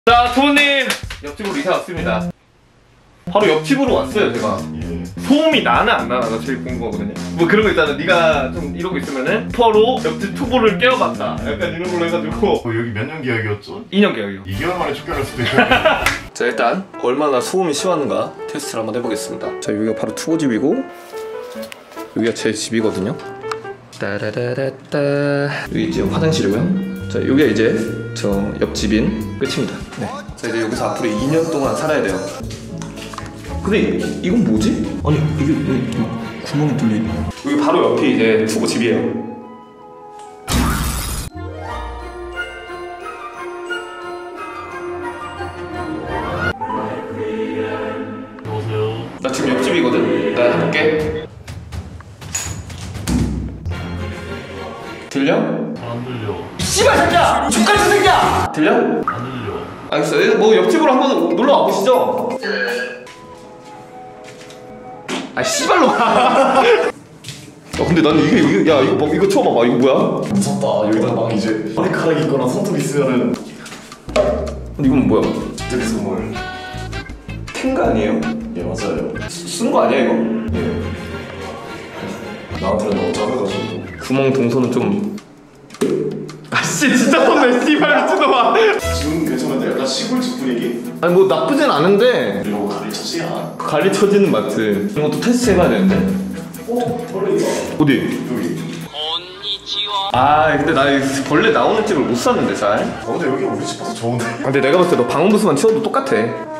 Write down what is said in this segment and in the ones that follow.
자, 부모님 옆집으로 이사 왔습니다. 바로 옆집으로 왔어요, 제가. 소음이 나나 안 나나가 제일 궁금하거든요. 뭐 그런 거 있잖아. 네가 좀 이러고 있으면은 투어로 옆집 투보를 깨워봤다. 약간 이런 걸로 해가지고. 여기 몇 년 계약이었죠? 2년 계약이요. 2개월 만에 쫓겨날 수도 있어요. 자, 일단 얼마나 소음이 심한가 테스트를 한번 해보겠습니다. 자, 여기가 바로 투보집이고 여기가 제 집이거든요. 따라라라따. 여기 이제 화장실이고요. 자, 여기가 이제 저 옆집인 끝입니다. 네. 자, 이제 여기서 앞으로 2년 동안 살아야 돼요. 근데 이건 뭐지? 아니, 이게 구멍이 뚫리네. 여기 바로 옆이 이제 투보 집이에요. 여보세요? 나 지금 옆집이거든? 나 해볼게. 들려? 안 들려. 씨발 새끼야! 족같은 새끼야! 들려? 안 들려. 알겠어. 뭐 옆집으로 한번 놀러 와보시죠. 아, 씨발로 와. 근데 나는 이게 야, 이거 처음 봐봐. 이거 뭐야? 무섭다. 여기다 막 이제 머리카락 있거나 손톱 있으면은. 근데 이건 뭐야? 집들이 선물. 탱가 아니에요? 예, 맞아요. 쓴 거 아니야 이거? 예. 나한테는 너무 작아가지고. 구멍 동선은 좀. 아씨, 진짜 섭네. 씨발 미친놈아. 지금 괜찮은데 약간 시골집 분위기? 아니 뭐 나쁘진 않은데 이러고 가리쳤지야. 관리 처지는 맞지. 이런 것도 테스트 해봐야 되는데. 벌레 있다. 어디? 여기. 아, 근데 나 벌레 나오는 집을 못 샀는데 잘. 근데 여기 우리 집 봐서 좋은데? 근데 내가 봤을 때 너 방음부스만 치워도 똑같아.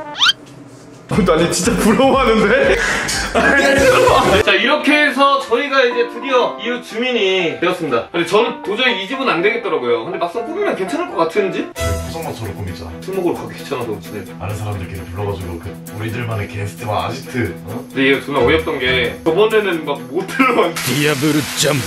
아니 진짜 부러워하는데? 자, 이렇게 해서 저희가 이제 드디어 이웃 주민이 되었습니다. 근데 저는 도저히 이 집은 안 되겠더라고요. 근데 막상 꾸미면 괜찮을 것 같은지? 포장마차로 꾸미자. 술 먹으러 가기 귀찮아서 진짜. 아는 사람들끼리 불러가지고 그 우리들만의 게스트와 아지트. 어? 근데 이게 존나 어이없던 게 저번에는 막 모텔로만 디아블루 점프.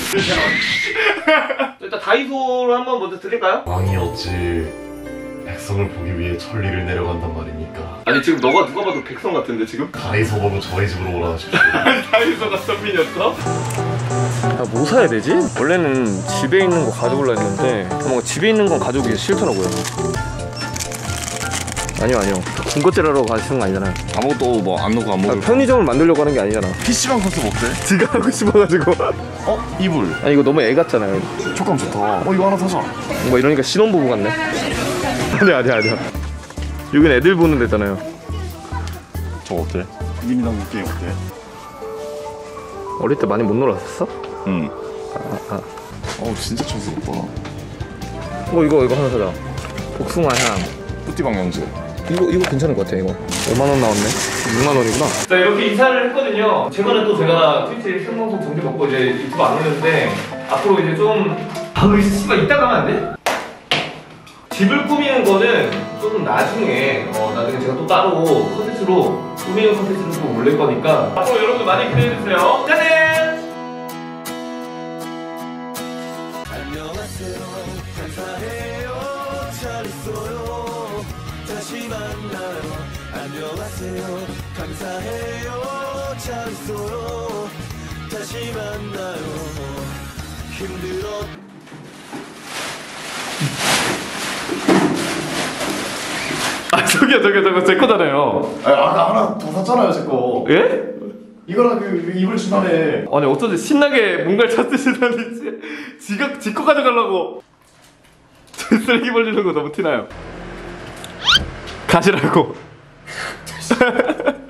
일단 다이소를 한번 먼저 드릴까요? 왕이 어찌 백성을 보기 위해 천리를 내려간단 말입니까? 아니 지금 너가 누가 봐도 백성 같은데 지금? 다이소 보고 저희 집으로 오라 하십시오. 다이소가 선민이었어? 아, 뭐 사야 되지? 원래는 집에 있는 거 가져오려 했는데 뭔가 집에 있는 건 가져오기 싫더라고요. 아니요 군것질 하러 가시는 거 아니잖아요. 아무것도 뭐 안 넣고 안 먹을 편의점을 만들려고 하는 게 아니잖아. PC방 코스 못해? 지가 하고 싶어가지고. 이불 아니 이거 너무 애 같잖아요. 촉감 좋다. 이거 하나 사자. 뭔가 이러니까 신혼부부 같네. 아니야 여긴 애들 보는 데잖아요. 저거 어때? 님이랑 게임 어때? 어릴 때 많이 못 놀았었어? 응. 진짜 촌스럽다. 이거 하나 사자. 복숭아 향. 뿌띠방향제. 이거 괜찮을 것 같아. 이거 5만원 나왔네. 6만원이구나. 자, 이렇게 이사를 했거든요. 최근에 또 제가 트위치 생방송 정지 먹고 이제 유튜브 안 올렸는데 앞으로 이제 좀 씨발 이따 가면 안 돼? 집을 꾸미는 거는 조금 나중에 제가 또 따로 컨텐츠로 꾸미는 컨텐츠를 또 올릴 거니까 앞으로 여러분들 많이 기대해주세요. 짜잔! 안녕하세요. 감사해요. 잘 있어요. 다시 만나요. 안녕하세요. 감사해요. 잘 있어요. 다시 만나요. 힘들어. 저거 제 거잖아요. 아까 하나 더 샀잖아요, 제 거. 예? 이거랑 그 이불 주변에. 아니 어쩐지 신나게 뭔가를 찾으시더니 지 거 가져가려고. 쓰레기 벌리는 거 너무 티나요. 가시라고.